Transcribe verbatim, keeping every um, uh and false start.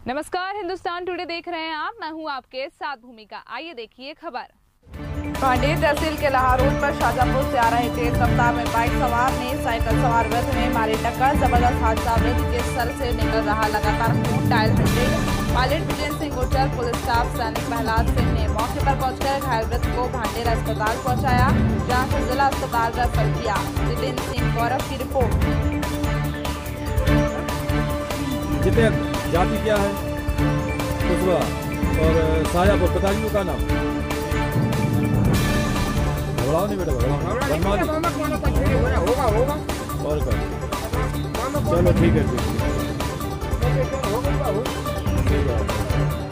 नमस्कार, हिंदुस्तान टुडे देख रहे हैं आप। मैं हूं आपके साथ भूमिका। आइए देखिए खबर। भांडेर तहसील के लाहा रोड पर शाहजहांपुर से आ रहे तेज रफ्तार में बाइक सवार ने साइकिल सवार वृद्ध में मारी टक्कर। जबरदस्त हादसा। वृद्ध के सर से निकल रहा लगातार खून। टायर फटे। Pilot Vijay Singh Gurjar, police staff सैनिक प्रहलाद सिंह ने मौके पर पहुंचकर घायल वृद्ध को भांडेर अस्पताल पहुंचाया, जहां से जिला अस्पताल रेफर किया। जितेंद्र सिंह गौरव की रिपोर्ट। जाति क्या है? कुशवा और सायापुर पिताजी का नाम घबराओ नहीं बेटा, होगा होगा और कर चलो ठीक है ठीक है।